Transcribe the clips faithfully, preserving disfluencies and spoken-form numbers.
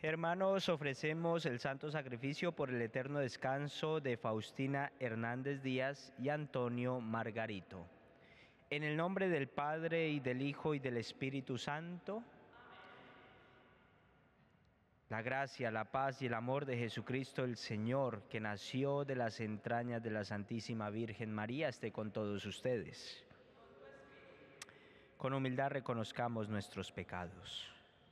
Hermanos, ofrecemos el santo sacrificio por el eterno descanso de Faustina Hernández Díaz y Antonio Margarito. En el nombre del Padre, y del Hijo, y del Espíritu Santo. La gracia, la paz y el amor de Jesucristo el Señor, que nació de las entrañas de la Santísima Virgen María, esté con todos ustedes. Con humildad reconozcamos nuestros pecados.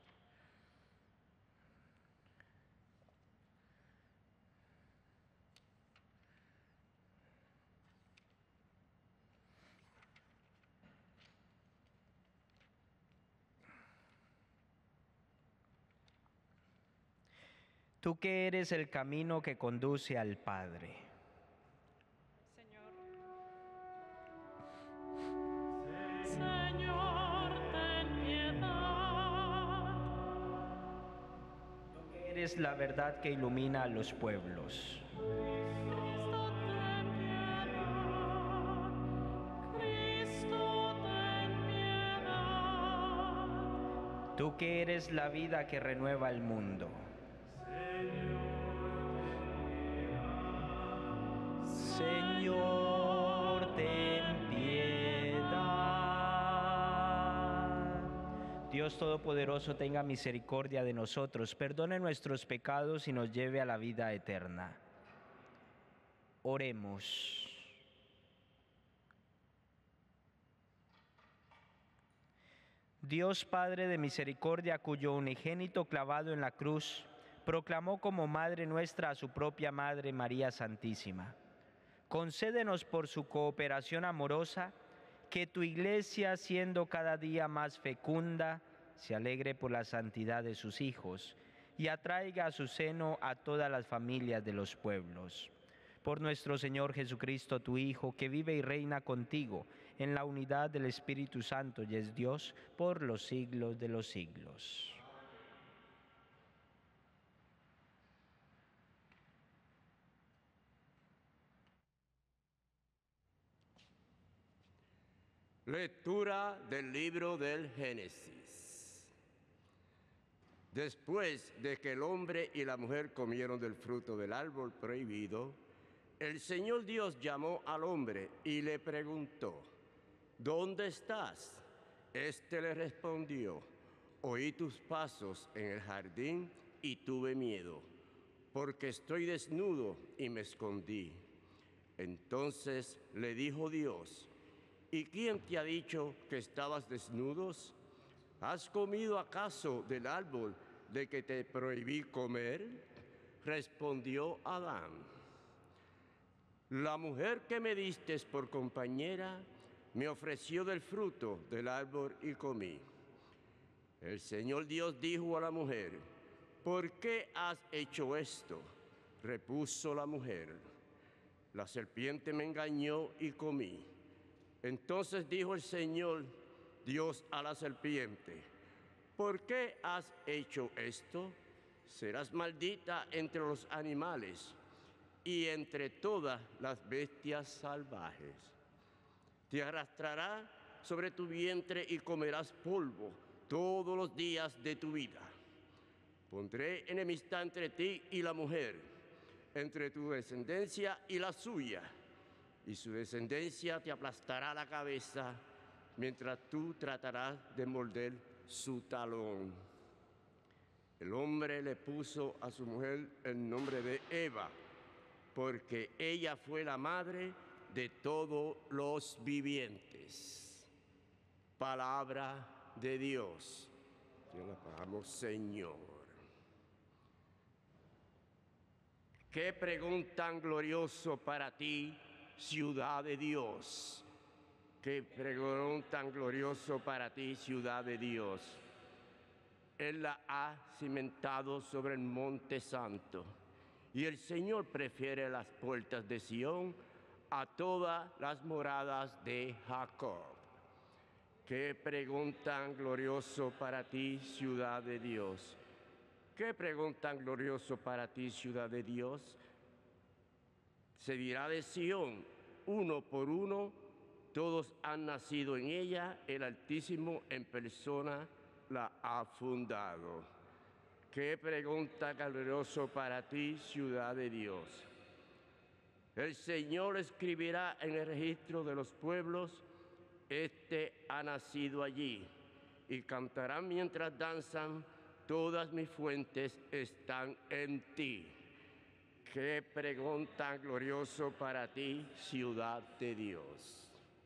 Tú que eres el camino que conduce al Padre. Señor. Señor, ten piedad. Tú que eres la verdad que ilumina a los pueblos. Cristo, ten piedad. Cristo, ten piedad. Tú que eres la vida que renueva el mundo. Señor, ten piedad. Dios Todopoderoso, tenga misericordia de nosotros, perdone nuestros pecados y nos lleve a la vida eterna. Oremos. Dios Padre de misericordia, cuyo unigénito clavado en la cruz proclamó como Madre nuestra a su propia Madre María Santísima, concédenos por su cooperación amorosa que tu Iglesia, siendo cada día más fecunda, se alegre por la santidad de sus hijos y atraiga a su seno a todas las familias de los pueblos. Por nuestro Señor Jesucristo, tu Hijo, que vive y reina contigo en la unidad del Espíritu Santo y es Dios por los siglos de los siglos. Lectura del libro del Génesis. Después de que el hombre y la mujer comieron del fruto del árbol prohibido, el Señor Dios llamó al hombre y le preguntó: ¿dónde estás? Este le respondió: oí tus pasos en el jardín y tuve miedo, porque estoy desnudo y me escondí. Entonces le dijo Dios: ¿y quién te ha dicho que estabas desnudos? ¿Has comido acaso del árbol de que te prohibí comer? Respondió Adán: la mujer que me diste por compañera me ofreció del fruto del árbol y comí. El Señor Dios dijo a la mujer: ¿por qué has hecho esto? Repuso la mujer: la serpiente me engañó y comí. Entonces dijo el Señor Dios a la serpiente: ¿por qué has hecho esto? Serás maldita entre los animales y entre todas las bestias salvajes. Te arrastrará sobre tu vientre y comerás polvo todos los días de tu vida. Pondré enemistad entre ti y la mujer, entre tu descendencia y la suya, y su descendencia te aplastará la cabeza, mientras tú tratarás de morder su talón. El hombre le puso a su mujer el nombre de Eva, porque ella fue la madre de todos los vivientes. Palabra de Dios. Te alabamos, Señor. Qué pregón tan glorioso para ti, ciudad de Dios. Qué pregón tan glorioso para ti, ciudad de Dios. Él la ha cimentado sobre el monte santo, y el Señor prefiere las puertas de Sión a todas las moradas de Jacob. Qué pregón tan glorioso para ti, ciudad de Dios. Qué pregón tan glorioso para ti, ciudad de Dios. Se dirá de Sión, uno por uno, todos han nacido en ella, el Altísimo en persona la ha fundado. Qué pregunta glorioso para ti, ciudad de Dios. El Señor escribirá en el registro de los pueblos, este ha nacido allí, y cantarán mientras danzan, todas mis fuentes están en ti. Qué pregunta glorioso para ti, ciudad de Dios.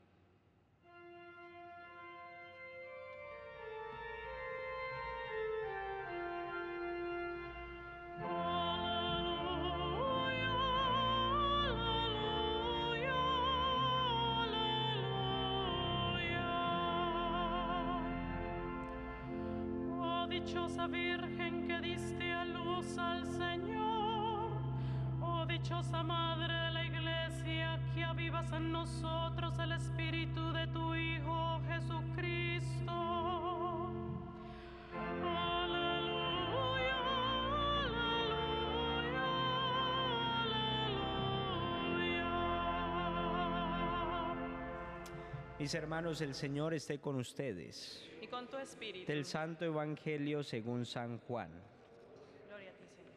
Dichosa Virgen que diste a luz al Señor, oh dichosa Madre de la Iglesia, que avivas en nosotros el Espíritu de tu Hijo Jesucristo. Aleluya, aleluya, aleluya. Mis hermanos, el Señor esté con ustedes. Y con tu espíritu. Del Santo Evangelio según San Juan. Gloria a ti, Señor.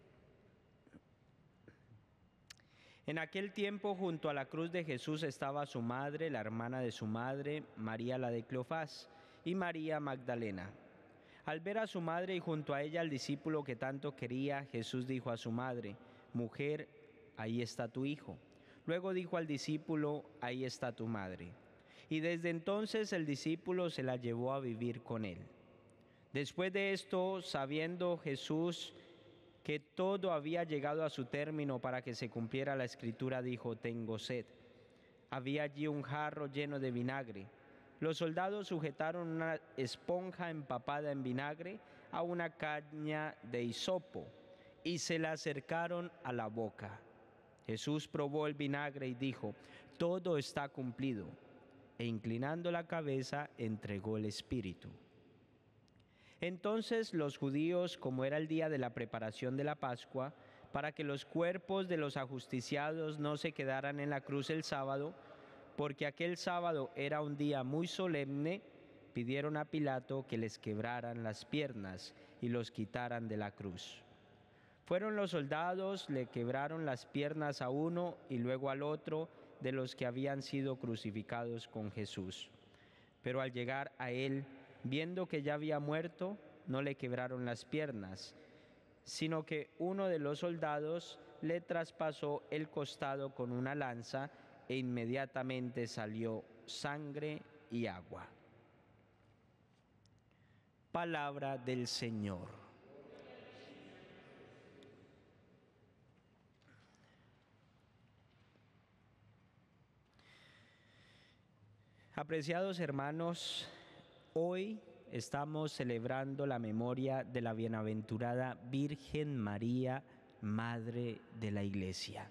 En aquel tiempo, junto a la cruz de Jesús estaba su madre, la hermana de su madre, María la de Cleofás, y María Magdalena. Al ver a su madre y junto a ella al discípulo que tanto quería, Jesús dijo a su madre: Mujer, ahí está tu hijo. Luego dijo al discípulo: Ahí está tu madre. Y desde entonces el discípulo se la llevó a vivir con él. Después de esto, sabiendo Jesús que todo había llegado a su término para que se cumpliera la escritura, dijo: Tengo sed. Había allí un jarro lleno de vinagre. Los soldados sujetaron una esponja empapada en vinagre a una caña de hisopo y se la acercaron a la boca. Jesús probó el vinagre y dijo: Todo está cumplido. E inclinando la cabeza, entregó el espíritu. Entonces los judíos, como era el día de la preparación de la Pascua, para que los cuerpos de los ajusticiados no se quedaran en la cruz el sábado, porque aquel sábado era un día muy solemne, pidieron a Pilato que les quebraran las piernas y los quitaran de la cruz. Fueron los soldados, le quebraron las piernas a uno y luego al otro de los que habían sido crucificados con Jesús. Pero al llegar a él, viendo que ya había muerto, no le quebraron las piernas, sino que uno de los soldados le traspasó el costado con una lanza e inmediatamente salió sangre y agua. Palabra del Señor. Apreciados hermanos, hoy estamos celebrando la memoria de la bienaventurada Virgen María, Madre de la Iglesia.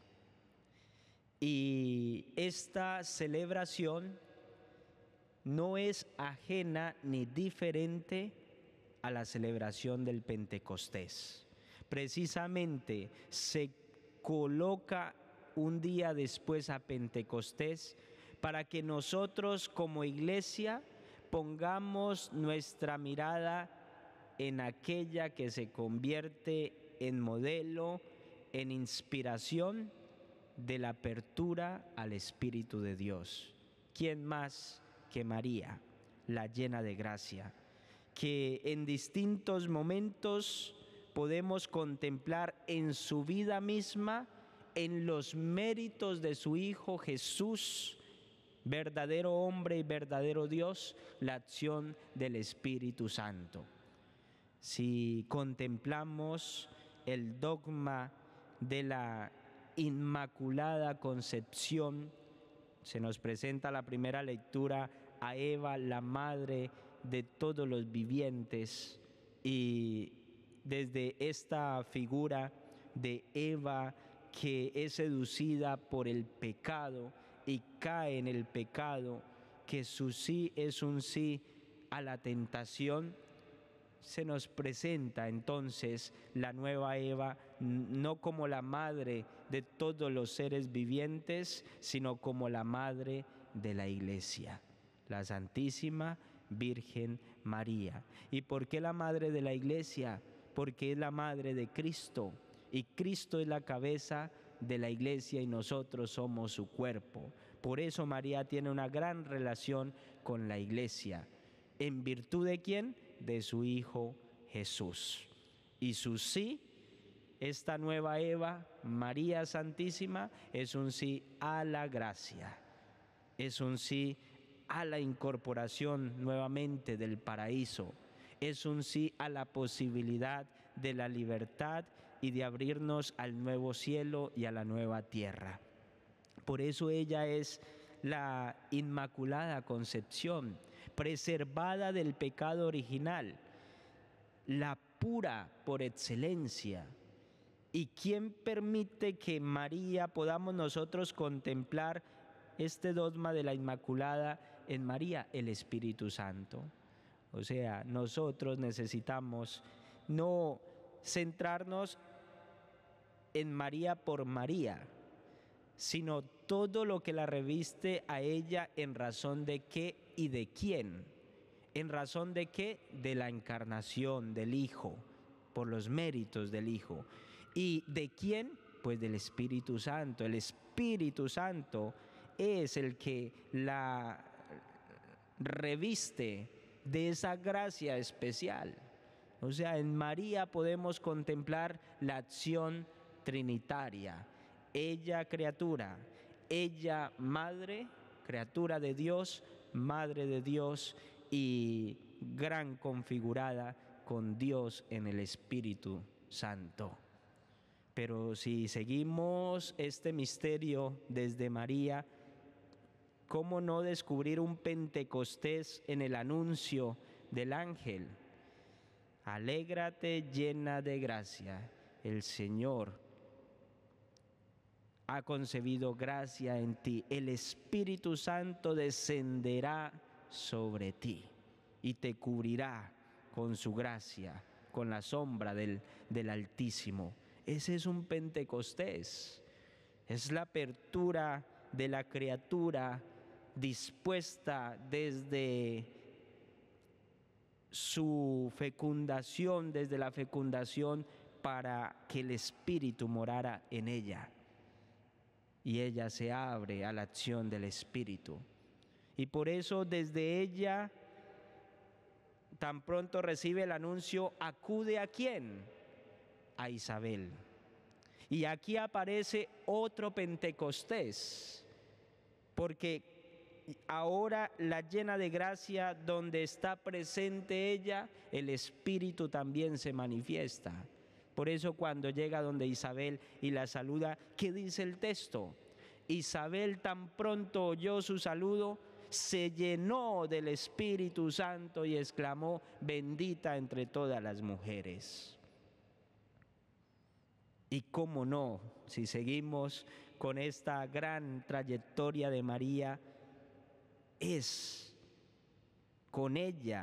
Y esta celebración no es ajena ni diferente a la celebración del Pentecostés. Precisamente se coloca un día después a Pentecostés para que nosotros como iglesia pongamos nuestra mirada en aquella que se convierte en modelo, en inspiración de la apertura al Espíritu de Dios. ¿Quién más que María, la llena de gracia, que en distintos momentos podemos contemplar en su vida misma, en los méritos de su Hijo Jesús, verdadero hombre y verdadero Dios, la acción del Espíritu Santo? Si contemplamos el dogma de la Inmaculada Concepción, se nos presenta la primera lectura a Eva, la madre de todos los vivientes, y desde esta figura de Eva que es seducida por el pecado y cae en el pecado, que su sí es un sí a la tentación, se nos presenta entonces la nueva Eva no como la madre de todos los seres vivientes, sino como la madre de la Iglesia, la Santísima Virgen María. ¿Y por qué la madre de la Iglesia? porque es la madre de Cristo y Cristo es la cabeza de la iglesia y nosotros somos su cuerpo. Por eso María tiene una gran relación con la iglesia. ¿En virtud de quién? De su Hijo Jesús. Y su sí, esta nueva Eva, María Santísima, es un sí a la gracia. Es un sí a la incorporación nuevamente del paraíso. Es un sí a la posibilidad de la libertad y de abrirnos al nuevo cielo y a la nueva tierra. Por eso ella es la Inmaculada Concepción, preservada del pecado original, la pura por excelencia. ¿Y quién permite que María podamos nosotros contemplar este dogma de la Inmaculada en María? El Espíritu Santo. O sea, nosotros necesitamos no centrarnos en María por María, sino todo lo que la reviste a ella en razón de qué y de quién. ¿En razón de qué? De la encarnación del Hijo, por los méritos del Hijo. ¿Y de quién? Pues del Espíritu Santo. El Espíritu Santo es el que la reviste de esa gracia especial. O sea, en María podemos contemplar la acción trinitaria. Ella criatura, ella madre, criatura de Dios, madre de Dios y gran configurada con Dios en el Espíritu Santo. Pero si seguimos este misterio desde María, ¿cómo no descubrir un Pentecostés en el anuncio del ángel? Alégrate llena de gracia, el Señor ha concebido gracia en ti, el Espíritu Santo descenderá sobre ti y te cubrirá con su gracia, con la sombra del, del Altísimo. Ese es un Pentecostés, es la apertura de la criatura dispuesta desde su fecundación, desde la fecundación, para que el Espíritu morara en ella. Y ella se abre a la acción del Espíritu. Y por eso desde ella, tan pronto recibe el anuncio, acude ¿a quién? A Isabel. Y aquí aparece otro Pentecostés, porque ahora la llena de gracia, donde está presente ella, el Espíritu también se manifiesta. Por eso cuando llega donde Isabel y la saluda, ¿qué dice el texto? Isabel tan pronto oyó su saludo, se llenó del Espíritu Santo y exclamó, bendita entre todas las mujeres. Y cómo no, si seguimos con esta gran trayectoria de María, es con ella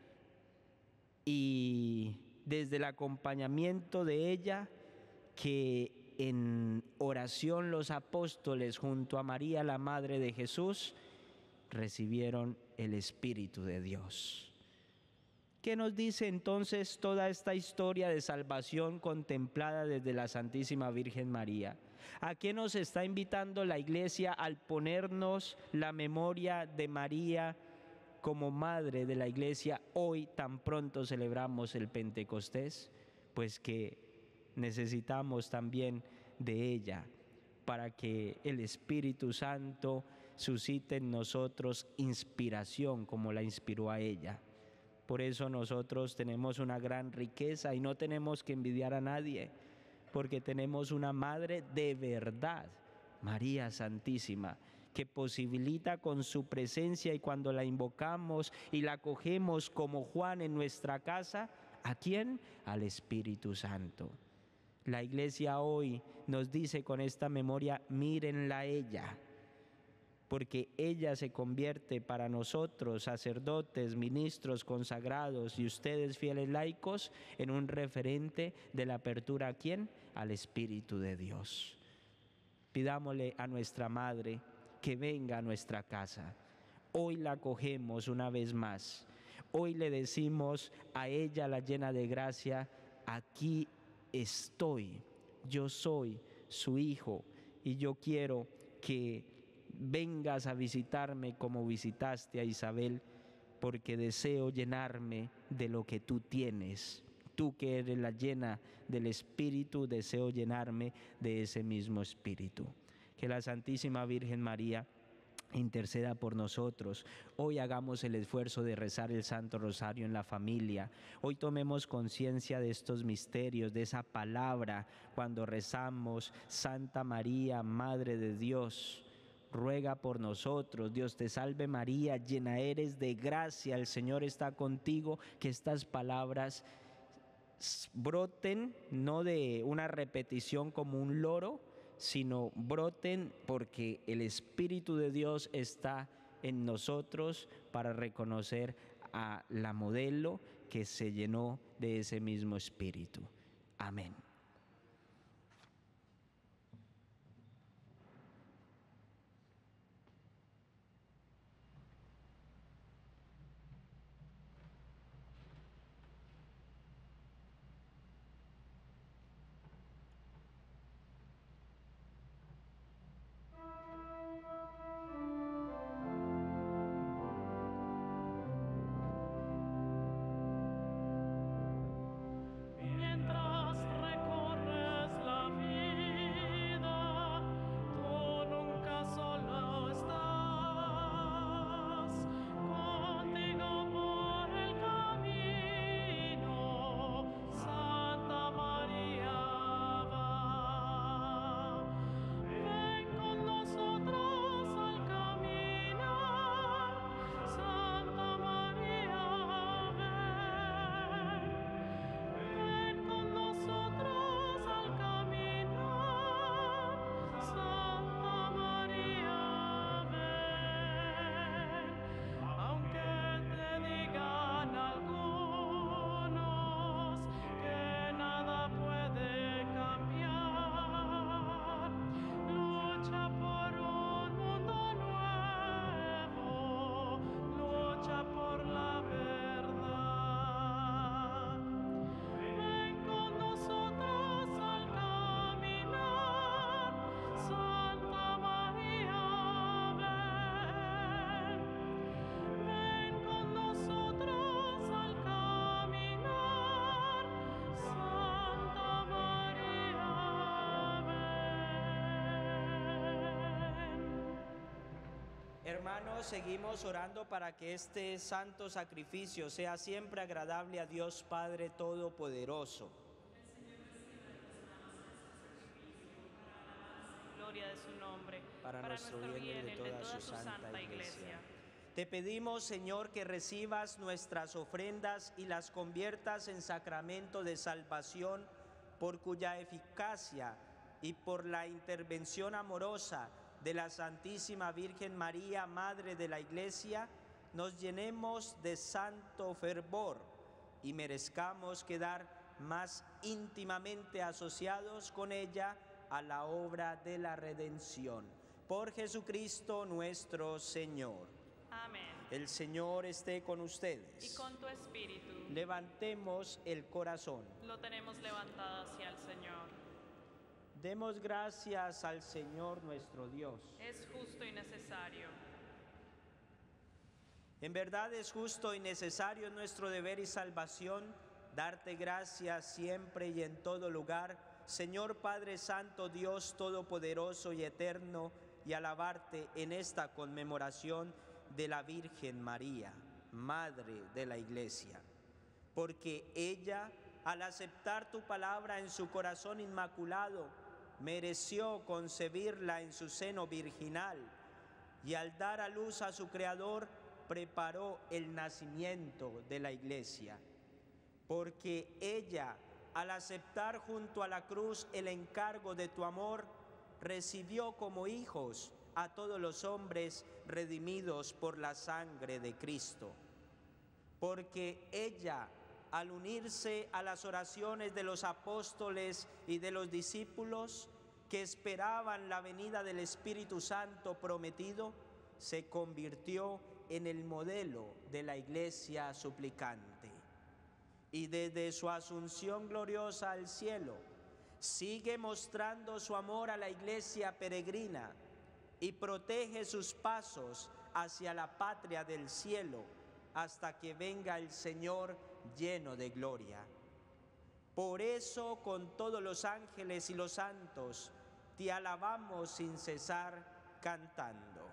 y desde el acompañamiento de ella que en oración los apóstoles junto a María, la Madre de Jesús, recibieron el Espíritu de Dios. ¿Qué nos dice entonces toda esta historia de salvación contemplada desde la Santísima Virgen María? ¿A qué nos está invitando la Iglesia al ponernos la memoria de María como Madre de la Iglesia hoy tan pronto celebramos el Pentecostés? Pues que necesitamos también de ella para que el Espíritu Santo suscite en nosotros inspiración como la inspiró a ella. Por eso nosotros tenemos una gran riqueza y no tenemos que envidiar a nadie, porque tenemos una Madre de verdad, María Santísima, que posibilita con su presencia y cuando la invocamos y la acogemos como Juan en nuestra casa, ¿a quién? Al Espíritu Santo. La Iglesia hoy nos dice con esta memoria, mírenla a ella, porque ella se convierte para nosotros, sacerdotes, ministros, consagrados y ustedes fieles laicos, en un referente de la apertura ¿a quién? Al Espíritu de Dios. Pidámosle a nuestra Madre que venga a nuestra casa. Hoy la acogemos una vez más. Hoy le decimos a ella, la llena de gracia, aquí estoy, yo soy su hijo y yo quiero que vengas a visitarme como visitaste a Isabel, porque deseo llenarme de lo que tú tienes. Tú que eres la llena del Espíritu, deseo llenarme de ese mismo Espíritu. Que la Santísima Virgen María interceda por nosotros. Hoy hagamos el esfuerzo de rezar el Santo Rosario en la familia. Hoy tomemos conciencia de estos misterios, de esa palabra cuando rezamos: Santa María, Madre de Dios, ruega por nosotros. Dios te salve María, llena eres de gracia, el Señor está contigo. Que estas palabras broten no de una repetición como un loro, sino broten porque el Espíritu de Dios está en nosotros para reconocer a la modelo que se llenó de ese mismo Espíritu. Amén. Mientras recorres la vida, tú nunca solo estás. Contigo por el camino, Santa María va. Ven con nosotros al caminar, Santa María, ven. Ven con nosotros al caminar, Santa María, ven. Aunque te digan algunos que nada puede cambiar, lucha por un mundo nuevo, lucha por la verdad. Ven con nosotros al caminar, Santa María, ven. Ven con nosotros al caminar, Santa María, ven. Hermanos, seguimos orando para que este santo sacrificio sea siempre agradable a Dios Padre Todopoderoso. Gloria de su nombre, Para nuestro bien y el de toda su santa Iglesia. Te pedimos, Señor, que recibas nuestras ofrendas y las conviertas en sacramento de salvación, por cuya eficacia y por la intervención amorosa de la Santísima Virgen María, Madre de la Iglesia, nos llenemos de santo fervor y merezcamos quedar más íntimamente asociados con ella a la obra de la redención. Por Jesucristo nuestro Señor. Amén. El Señor esté con ustedes. Y con tu espíritu. Levantemos el corazón. Lo tenemos levantado hacia el Señor. Demos gracias al Señor nuestro Dios. Es justo y necesario. En verdad es justo y necesario, nuestro deber y salvación, darte gracias siempre y en todo lugar, Señor Padre Santo, Dios Todopoderoso y Eterno, y alabarte en esta conmemoración de la Virgen María, Madre de la Iglesia, porque ella, al aceptar tu palabra en su corazón inmaculado, mereció concebirla en su seno virginal, y al dar a luz a su Creador, preparó el nacimiento de la Iglesia, porque ella, al aceptar junto a la cruz el encargo de tu amor, recibió como hijos a todos los hombres redimidos por la sangre de Cristo. Porque ella, al unirse a las oraciones de los apóstoles y de los discípulos que esperaban la venida del Espíritu Santo prometido, se convirtió en el modelo de la Iglesia suplicante. y desde su asunción gloriosa al cielo, sigue mostrando su amor a la Iglesia peregrina y protege sus pasos hacia la patria del cielo hasta que venga el Señor lleno de gloria. Por eso, con todos los ángeles y los santos, te alabamos sin cesar cantando.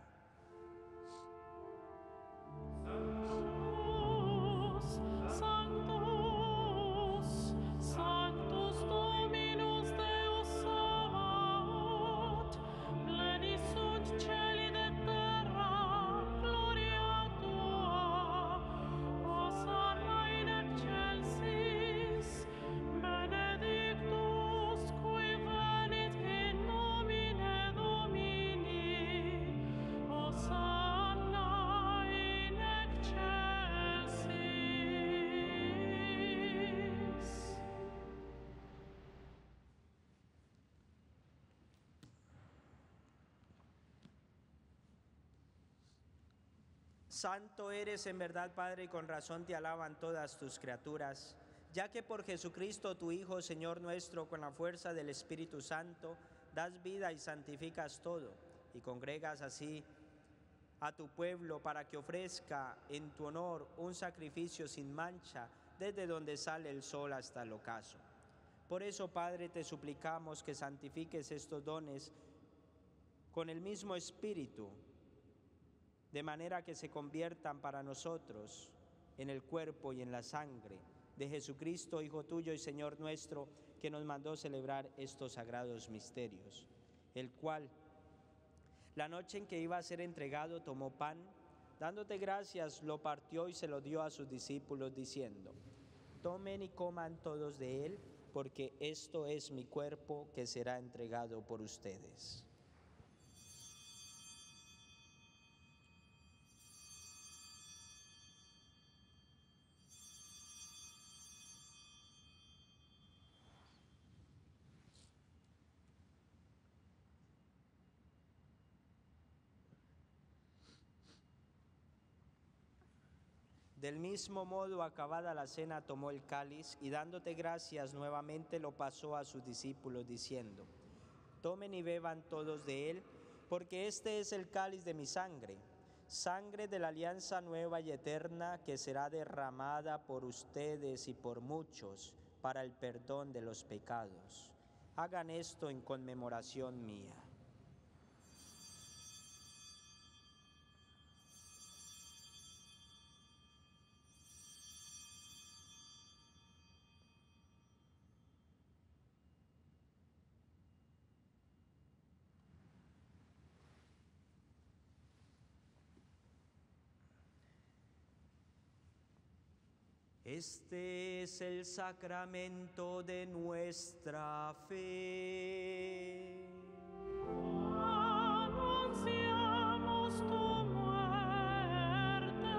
Sanctus, Sanctus Dominus Deus Sabaoth, pleni sunt celi de terra, gloria tua. Hosanna in excelsis, benedictus qui venit in nomine Domini. Hosanna in excelsis. Santo eres en verdad, Padre, y con razón te alaban todas tus criaturas, ya que por Jesucristo, tu Hijo, Señor nuestro, con la fuerza del Espíritu Santo, das vida y santificas todo, y congregas así a tu pueblo para que ofrezca en tu honor un sacrificio sin mancha desde donde sale el sol hasta el ocaso. Por eso, Padre, te suplicamos que santifiques estos dones con el mismo Espíritu, de manera que se conviertan para nosotros en el cuerpo y en la sangre de Jesucristo, Hijo tuyo y Señor nuestro, que nos mandó celebrar estos sagrados misterios, el cual, la noche en que iba a ser entregado, tomó pan, dándote gracias, lo partió y se lo dio a sus discípulos, diciendo: tomen y coman todos de él, porque esto es mi cuerpo que será entregado por ustedes. Del mismo modo, acabada la cena, tomó el cáliz y dándote gracias nuevamente lo pasó a sus discípulos, diciendo: tomen y beban todos de él, porque este es el cáliz de mi sangre, sangre de la alianza nueva y eterna, que será derramada por ustedes y por muchos para el perdón de los pecados. Hagan esto en conmemoración mía. Este es el sacramento de nuestra fe. Anunciamos tu muerte,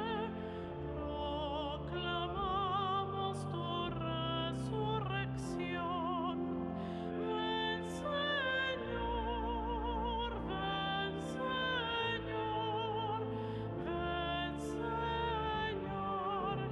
proclamamos tu resurrección. Ven, Señor, ven, Señor, ven, Señor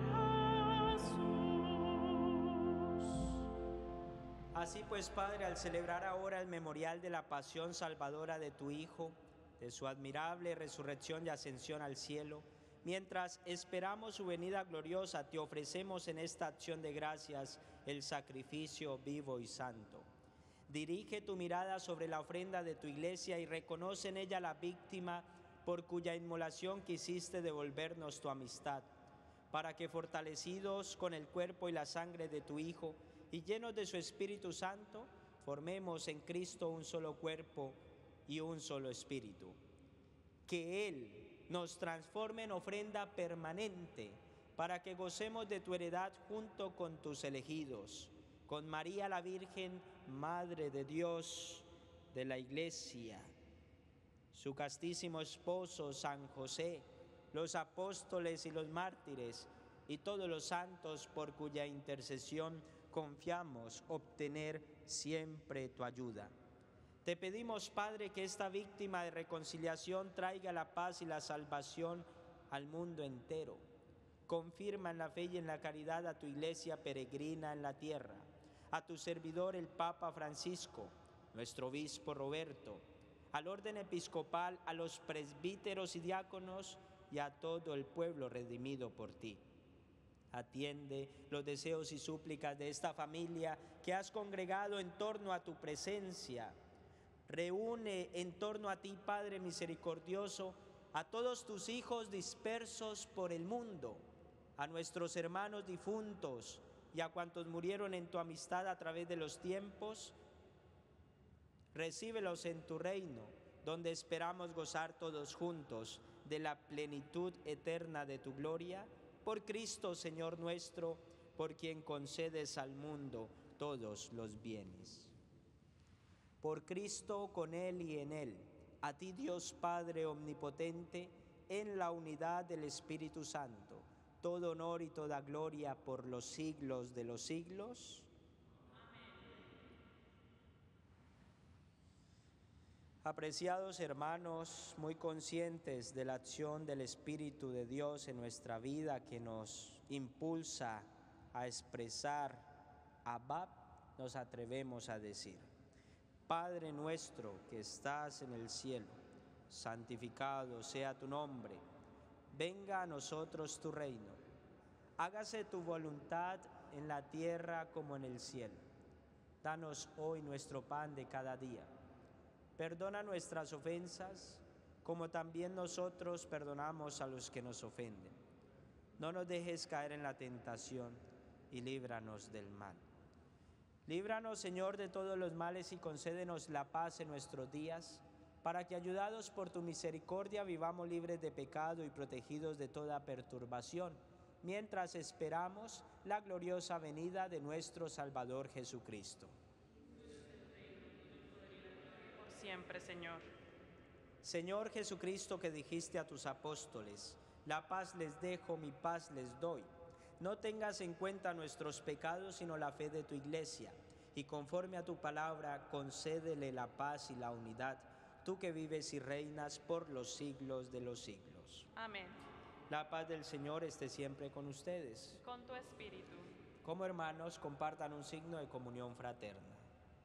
Jesús. Así pues, Padre, al celebrar ahora el memorial de la pasión salvadora de tu Hijo, de su admirable resurrección y ascensión al cielo, mientras esperamos su venida gloriosa, te ofrecemos en esta acción de gracias el sacrificio vivo y santo. Dirige tu mirada sobre la ofrenda de tu Iglesia y reconoce en ella la víctima por cuya inmolación quisiste devolvernos tu amistad, para que, fortalecidos con el cuerpo y la sangre de tu Hijo y llenos de su Espíritu Santo, formemos en Cristo un solo cuerpo y un solo espíritu. Que Él nos transforme en ofrenda permanente para que gocemos de tu heredad junto con tus elegidos, con María la Virgen, Madre de Dios, de la Iglesia, su castísimo esposo San José, los apóstoles y los mártires, y todos los santos por cuya intercesión confiamos obtener siempre tu ayuda. Te pedimos, Padre, que esta víctima de reconciliación traiga la paz y la salvación al mundo entero. Confirma en la fe y en la caridad a tu iglesia peregrina en la tierra, a tu servidor el Papa Francisco, nuestro obispo Roberto, al orden episcopal, a los presbíteros y diáconos y a todo el pueblo redimido por ti. Atiende los deseos y súplicas de esta familia que has congregado en torno a tu presencia. Reúne en torno a ti, Padre misericordioso, a todos tus hijos dispersos por el mundo, a nuestros hermanos difuntos y a cuantos murieron en tu amistad a través de los tiempos. Recíbelos en tu reino, donde esperamos gozar todos juntos de la plenitud eterna de tu gloria, por Cristo Señor nuestro, por quien concedes al mundo todos los bienes. Por Cristo, con Él y en Él, a ti Dios Padre omnipotente, en la unidad del Espíritu Santo, todo honor y toda gloria por los siglos de los siglos. Apreciados hermanos, muy conscientes de la acción del Espíritu de Dios en nuestra vida que nos impulsa a expresar Abba, nos atrevemos a decir: Padre nuestro que estás en el cielo, santificado sea tu nombre, venga a nosotros tu reino, hágase tu voluntad en la tierra como en el cielo. Danos hoy nuestro pan de cada día. Perdona nuestras ofensas, como también nosotros perdonamos a los que nos ofenden. No nos dejes caer en la tentación y líbranos del mal. Líbranos, Señor, de todos los males y concédenos la paz en nuestros días, para que, ayudados por tu misericordia, vivamos libres de pecado y protegidos de toda perturbación, mientras esperamos la gloriosa venida de nuestro Salvador Jesucristo. Siempre, Señor. Señor Jesucristo, que dijiste a tus apóstoles: la paz les dejo, mi paz les doy. No tengas en cuenta nuestros pecados, sino la fe de tu iglesia, y conforme a tu palabra, concédele la paz y la unidad, tú que vives y reinas por los siglos de los siglos. Amén. La paz del Señor esté siempre con ustedes. Con tu espíritu. Como hermanos, compartan un signo de comunión fraterna.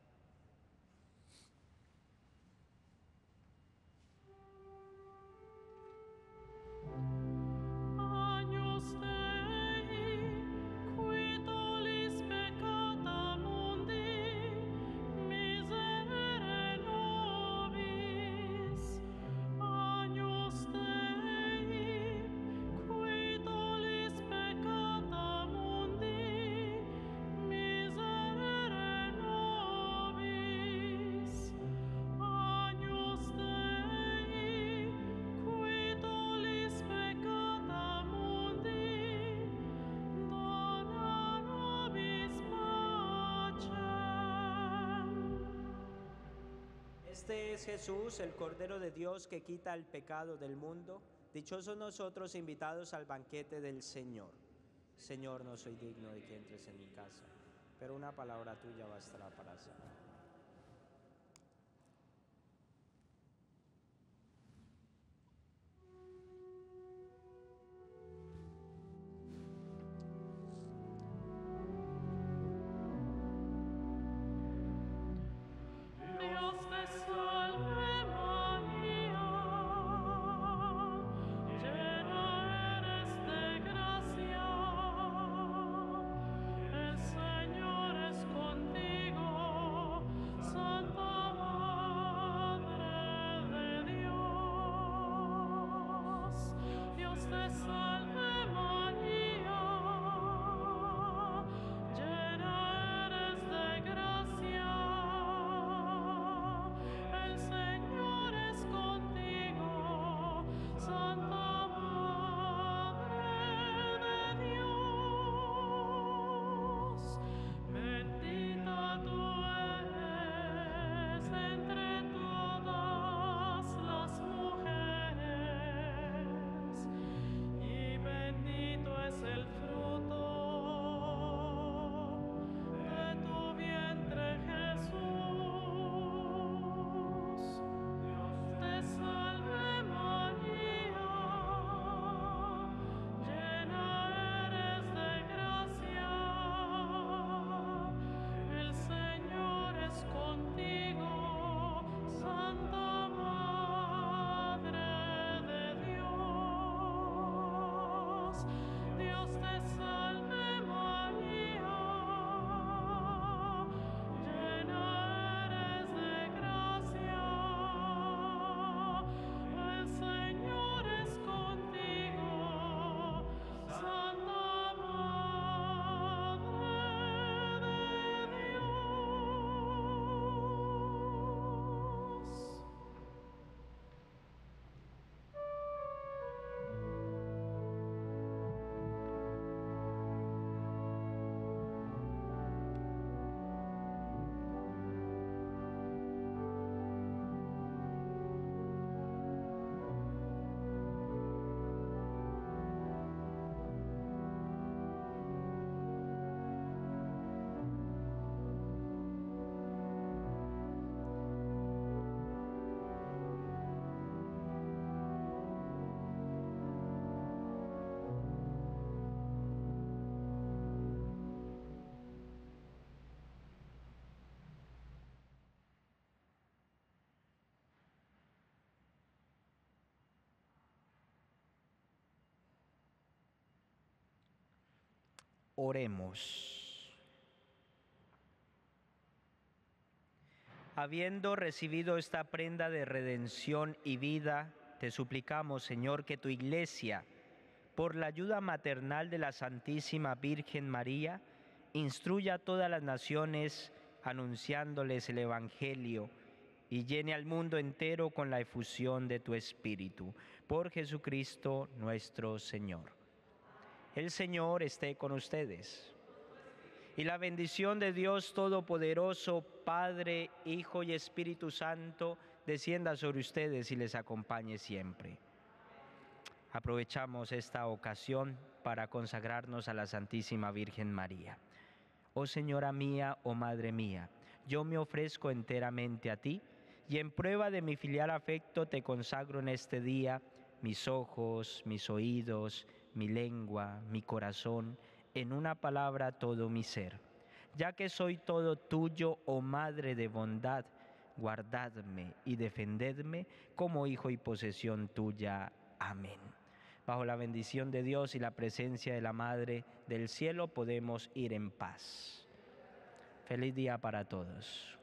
Este es Jesús, el Cordero de Dios que quita el pecado del mundo. Dichosos nosotros invitados al banquete del Señor. Señor, no soy digno de que entres en mi casa, pero una palabra tuya bastará para sanar. Yeah. Dios te salve María, llena eres de gracia, el Señor es contigo, Santa Madre de Dios. Oremos. Habiendo recibido esta prenda de redención y vida, te suplicamos, Señor, que tu Iglesia, por la ayuda maternal de la Santísima Virgen María, instruya a todas las naciones anunciándoles el Evangelio y llene al mundo entero con la efusión de tu Espíritu. Por Jesucristo nuestro Señor. El Señor esté con ustedes. Y la bendición de Dios Todopoderoso, Padre, Hijo y Espíritu Santo, descienda sobre ustedes y les acompañe siempre. Aprovechamos esta ocasión para consagrarnos a la Santísima Virgen María. Oh Señora mía, oh Madre mía, yo me ofrezco enteramente a ti y en prueba de mi filial afecto te consagro en este día mis ojos, mis oídos, mi lengua, mi corazón, en una palabra todo mi ser. Ya que soy todo tuyo, oh Madre de bondad, guardadme y defendedme como hijo y posesión tuya. Amén. Bajo la bendición de Dios y la presencia de la Madre del Cielo podemos ir en paz. Feliz día para todos.